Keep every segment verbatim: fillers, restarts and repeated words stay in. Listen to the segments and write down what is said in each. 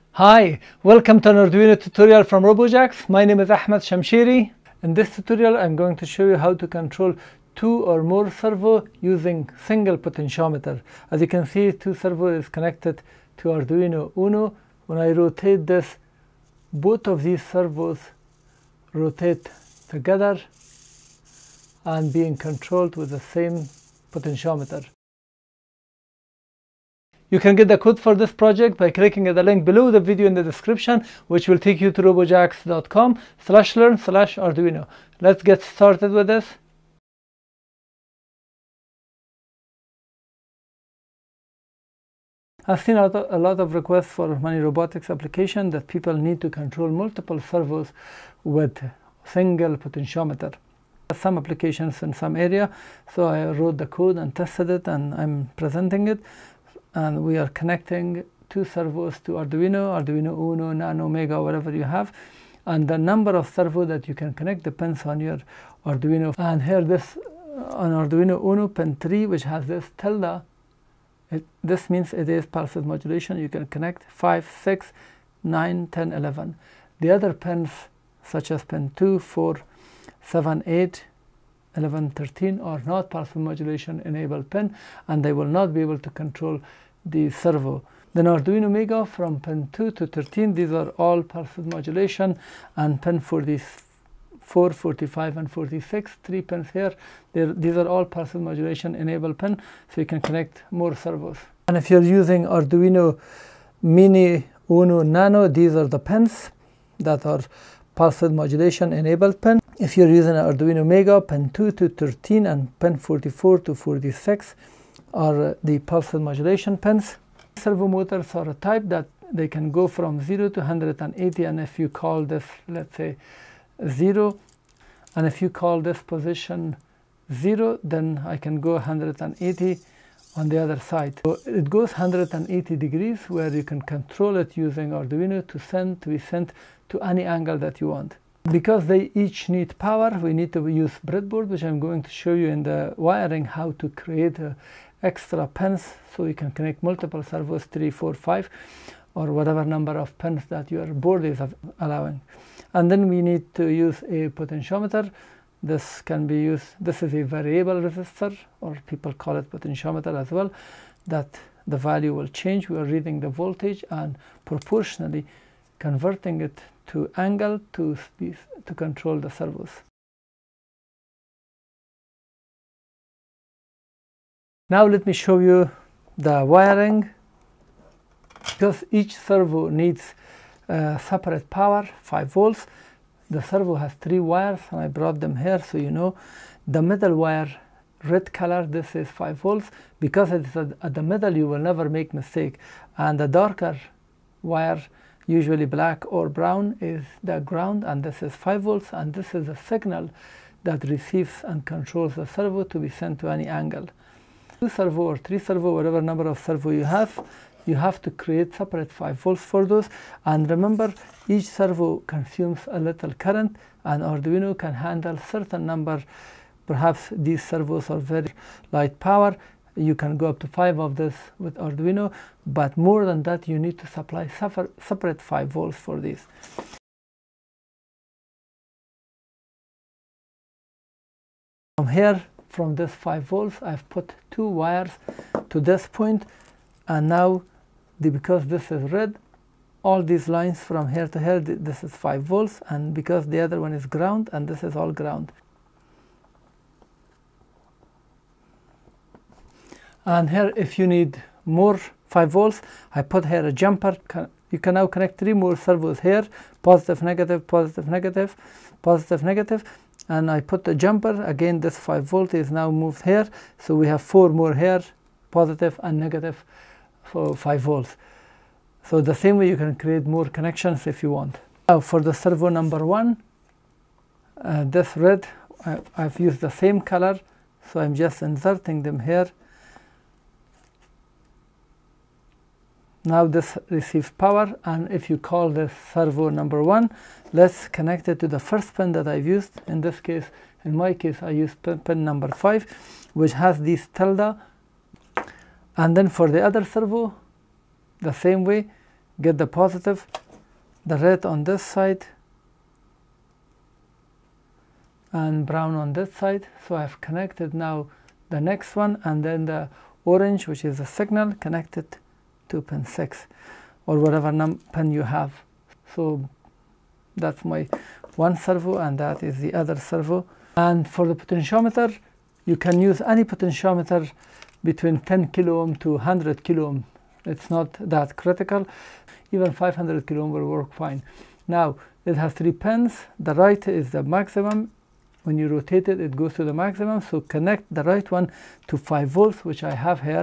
Hi, welcome to an Arduino tutorial from Robojax. My name is Ahmad Shamshiri. In this tutorial I'm going to show you how to control two or more servo using single potentiometer. As you can see, two servo is connected to Arduino Uno. When I rotate this, both of these servos rotate together and being controlled with the same potentiometer. You can get the code for this project by clicking at the link below the video in the description, which will take you to robojax dot com slash learn slash Arduino. Let's get started with this. I've seen a lot of requests for many robotics applications that people need to control multiple servos with single potentiometer. Some applications in some area, so I wrote the code and tested it, and I'm presenting it. And we are connecting two servos to Arduino, Arduino Uno, Nano, Mega, whatever you have. And the number of servo that you can connect depends on your Arduino. And here this, on Arduino Uno, pin three, which has this tilde, it, this means it is pulse width modulation. You can connect five, six, nine, ten, eleven. The other pins, such as pin two, four, seven, eight, eleven, thirteen are not pulse width modulation enabled pin, and they will not be able to control the servo. Then Arduino Mega from pin two to thirteen, these are all pulse width modulation, and pin forty-four, forty-five and forty-six, three pins here, They're, these are all pulse width modulation enabled pin, so you can connect more servos. And if you're using Arduino Mini, Uno, Nano, these are the pins that are pulse width modulation enabled pin. If you're using an Arduino Mega, pin two to thirteen and pin forty-four to forty-six are the pulse width modulation pins. Servo motors are a type that they can go from zero to one hundred eighty, and if you call this, let's say, zero, and if you call this position zero, then I can go one hundred eighty on the other side. So it goes one hundred eighty degrees, where you can control it using Arduino to send to be sent to any angle that you want. Because they each need power, we need to use breadboard, which I'm going to show you in the wiring how to create uh, extra pins, so you can connect multiple servos, three, four, five, or whatever number of pins that your board is allowing. And then we need to use a potentiometer. This can be used, this is a variable resistor, or people call it potentiometer as well, that the value will change. We are reading the voltage and proportionally converting it to angle to speed to control the servos. Now let me show you the wiring. Because each servo needs uh, separate power, five volts. The servo has three wires, and I brought them here so you know. The middle wire, red color, this is five volts. Because it is at, at the middle, you will never make mistake. And the darker wire, usually black or brown, is the ground, and this is five volts, and this is a signal that receives and controls the servo to be sent to any angle. Two servo or three servo, whatever number of servo you have, you have to create separate five volts for those. And remember, each servo consumes a little current, and Arduino can handle certain number. Perhaps these servos are very light power. You can go up to five of this with Arduino, but more than that, you need to supply separate five volts for these. From here, from this five volts, I've put two wires to this point, and now the, because this is red, all these lines from here to here, this is five volts, and because the other one is ground, and this is all ground. And here, if you need more five volts, I put here a jumper. You can now connect three more servos here, positive, negative, positive, negative, positive, negative. And I put the jumper, again this five volt is now moved here. So we have four more here, positive and negative for five volts. So the same way you can create more connections if you want. Now for the servo number one, uh, this red, I, I've used the same color. So I'm just inserting them here. Now this receives power, and if you call this servo number one, let's connect it to the first pin that I've used. In this case, in my case, I used pin, pin number five, which has this tilde. And then for the other servo, the same way, get the positive, the red on this side, and brown on this side. So I've connected now the next one, and then the orange, which is the signal, connected to pin six or whatever num pin you have. So that's my one servo, and that is the other servo. And for the potentiometer, you can use any potentiometer between ten kilo ohm to one hundred kilo ohm. It's not that critical. Even five hundred kilo ohm will work fine. Now it has three pins. The right is the maximum. When you rotate it, it goes to the maximum. So connect the right one to five volts, which I have here.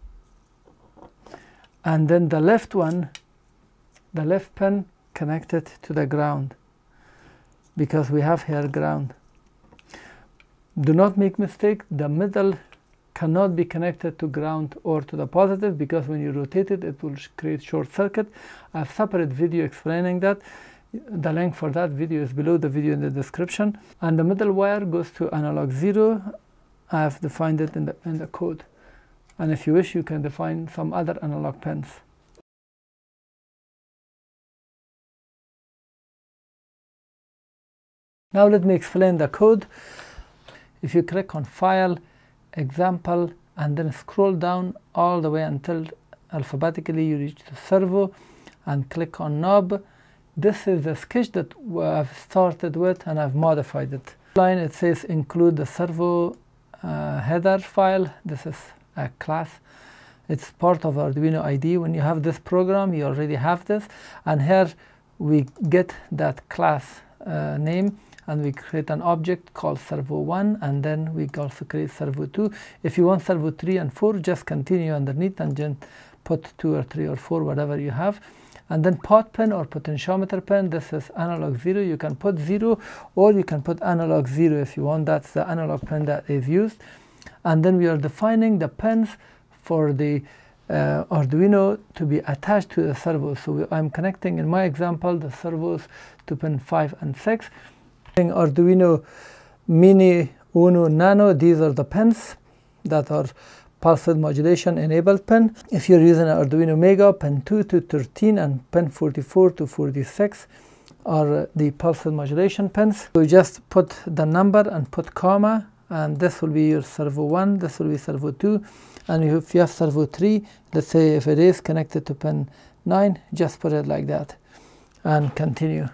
And then the left one, the left pin, connect it to the ground, because we have here ground. Do not make mistake, the middle cannot be connected to ground or to the positive, because when you rotate it, it will create short circuit. I have a separate video explaining that. The link for that video is below the video in the description. And the middle wire goes to analog zero. I have defined it in the, in the code. And if you wish, you can define some other analog pins. Now let me explain the code. If you click on File, Example, and then scroll down all the way until alphabetically you reach the servo, and click on Knob. This is the sketch that I've started with, and I've modified it. Line, it says include the servo uh, header file. This is a class. It's part of Arduino I D E. When you have this program, you already have this. And here we get that class uh, name, and we create an object called servo one, and then we also create servo two. If you want servo three and four, just continue underneath and then put two or three or four, whatever you have. And then pot pin or potentiometer pin, this is analog zero. You can put zero, or you can put analog zero if you want. That's the analog pin that is used. And then we are defining the pins for the uh, Arduino to be attached to the servos. So we, I'm connecting, in my example, the servos to pin five and six. Arduino Mini, Uno, Nano, these are the pins that are pulse width modulation enabled pin. If you're using an Arduino Mega, pin two to thirteen and pin forty-four to forty-six are the pulse width modulation pins. So you just put the number and put comma, and this will be your servo one, this will be servo two, and if you have servo three, let's say if it is connected to pin nine, just put it like that and continue.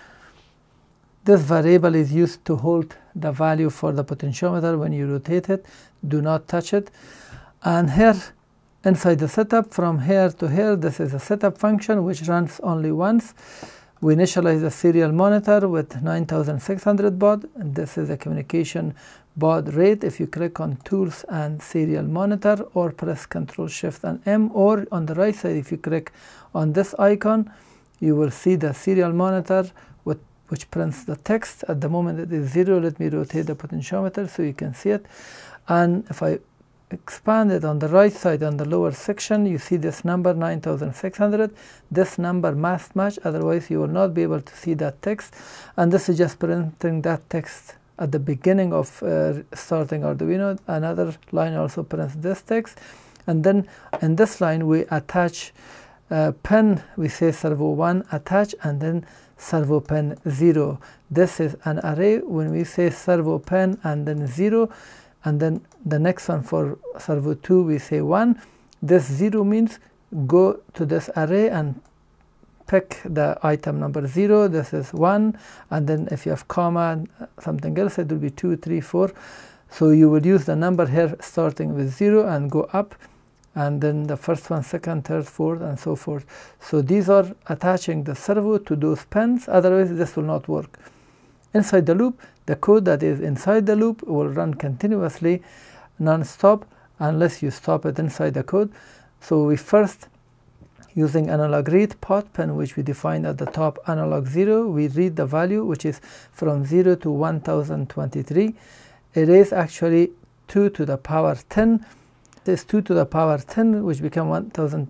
This variable is used to hold the value for the potentiometer when you rotate it. Do not touch it. And here, inside the setup, from here to here, this is a setup function which runs only once. We initialize the serial monitor with nine thousand six hundred baud, and this is a communication baud rate. If you click on Tools and Serial Monitor, or press Control Shift and M, or on the right side, if you click on this icon, you will see the serial monitor with which prints the text. At the moment it is zero. Let me rotate the potentiometer so you can see it. And if I expand it on the right side, on the lower section, you see this number nine thousand six hundred. This number must match, otherwise you will not be able to see that text. And this is just printing that text at the beginning of uh, starting Arduino. Another line also prints this text. And then in this line we attach uh, pin, we say servo one attach, and then servo pin zero. This is an array. When we say servo pin and then zero, and then the next one for servo two we say one, this zero means go to this array and pick the item number zero. This is one, and then if you have comma and something else, it will be two, three, four. So you would use the number here starting with zero and go up, and then the first one, second, third, fourth, and so forth. So these are attaching the servo to those pins, otherwise this will not work. Inside the loop, the code that is inside the loop will run continuously, non-stop, unless you stop it inside the code. So we first, using analog read pot pin, which we defined at the top, analog zero, we read the value, which is from zero to one thousand twenty-three. It is actually two to the power ten. This two to the power ten, which become one thousand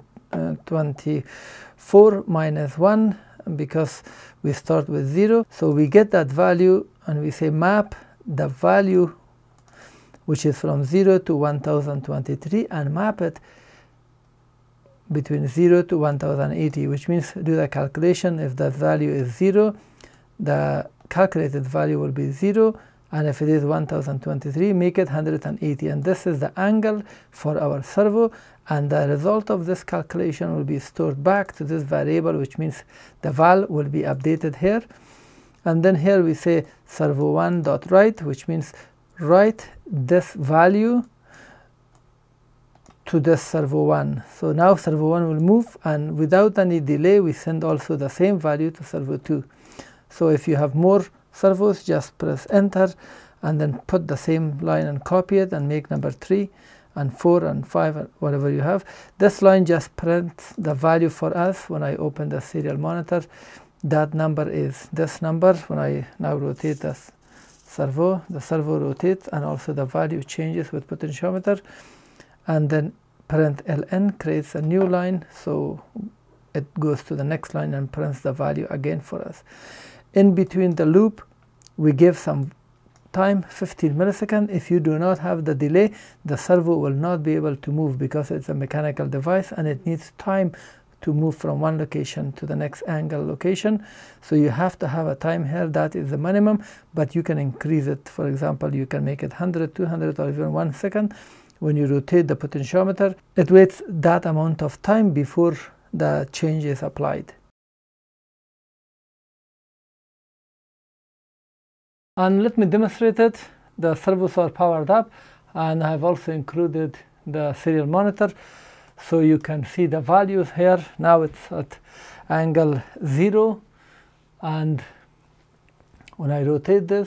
twenty-four minus one, because we start with zero. So we get that value, and we say map the value which is from zero to one thousand twenty-three, and map it between zero to one thousand eighty, which means do the calculation. If the value is zero, the calculated value will be zero, and if it is one thousand twenty-three, make it one hundred eighty, and this is the angle for our servo, and the result of this calculation will be stored back to this variable, which means the val will be updated here. And then here we say servo one dot write, which means write this value to this servo one. So now servo one will move, and without any delay we send also the same value to servo two. So if you have more servos, just press enter and then put the same line and copy it and make number three and four and five and whatever you have. This line just prints the value for us. When I open the serial monitor, that number is this number. When I now rotate the servo, the servo rotates, and also the value changes with potentiometer. And then print ln creates a new line, so it goes to the next line and prints the value again for us. In between the loop, we give some time, fifteen milliseconds. If you do not have the delay, the servo will not be able to move because it's a mechanical device and it needs time to move from one location to the next angle location. So you have to have a time here. That is the minimum, but you can increase it. For example, you can make it one hundred, two hundred, or even one second. When you rotate the potentiometer, it waits that amount of time before the change is applied. And let me demonstrate it. The servos are powered up, and I have also included the serial monitor, so you can see the values here. Now it's at angle zero, and when I rotate this,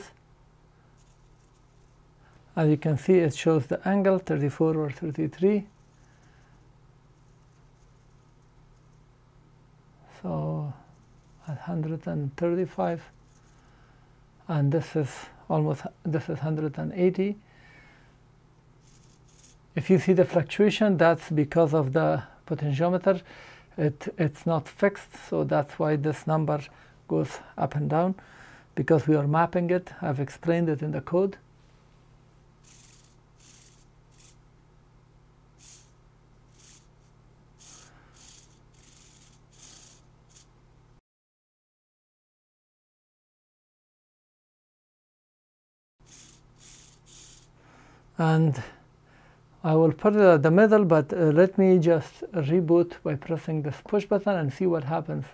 as you can see, it shows the angle thirty-four or thirty-three. So at one hundred thirty-five, and this is almost, this is one hundred eighty. If you see the fluctuation, that's because of the potentiometer. It, it's not fixed, so that's why this number goes up and down, because we are mapping it. I've explained it in the code. And I will put it at the middle, but uh, let me just reboot by pressing this push button and see what happens.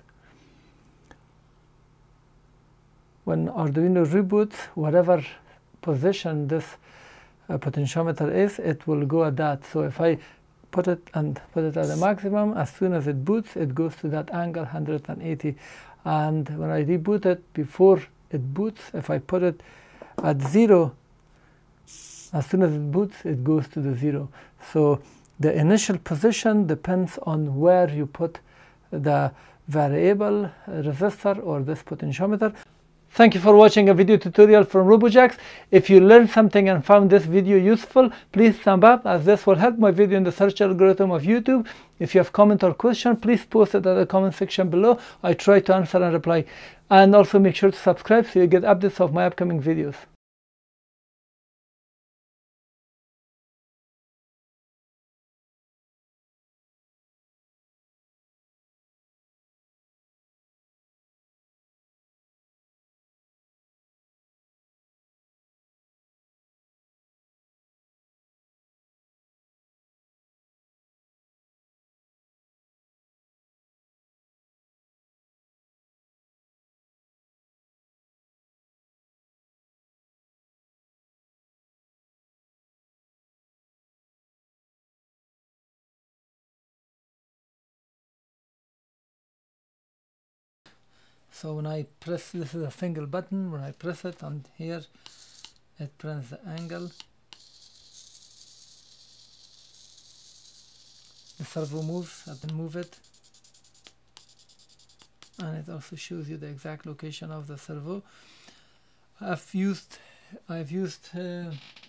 When Arduino reboots, whatever position this uh, potentiometer is, it will go at that. So if I put it and put it at the maximum, as soon as it boots, it goes to that angle one hundred eighty. And when I reboot it before it boots, if I put it at zero, as soon as it boots, it goes to the zero. So the initial position depends on where you put the variable resistor or this potentiometer. Thank you for watching a video tutorial from Robojax. If you learned something and found this video useful, please thumb up, as this will help my video in the search algorithm of YouTube. If you have comment or question, please post it at the comment section below. I try to answer and reply. And also make sure to subscribe so you get updates of my upcoming videos. So when I press, this is a single button, when I press it on here, it prints the angle. The servo moves, I can move it. And it also shows you the exact location of the servo. I've used, I've used uh,